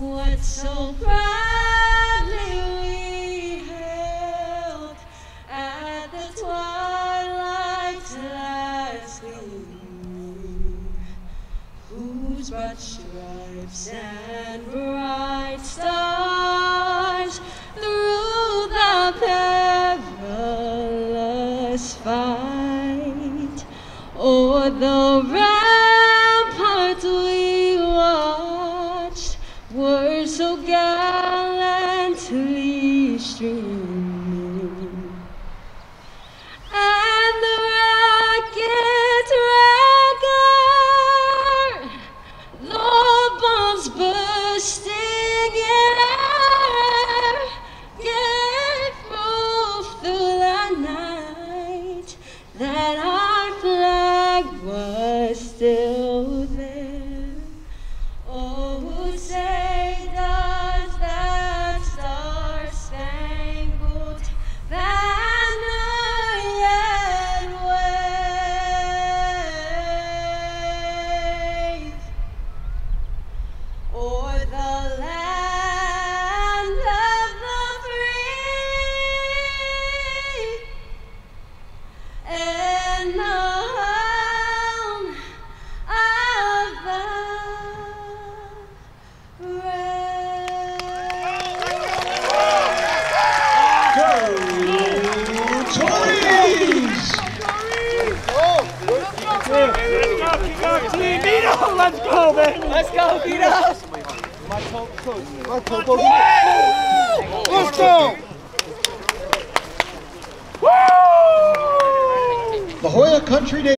what so proudly we hailed at the twilight's last gleaming, whose broad stripes and bright stars through the perilous fight o'er the ramparts we watched were so gallantly streaming, and the rocket's record, the bombs bursting in air, gave proof through the night that our flag was still there. Oh, who say does that star-spangled banner yet wave o'er the land of the free and the home of the Let's go, baby! Let's go, Vito! Let's go! La Jolla Country Day.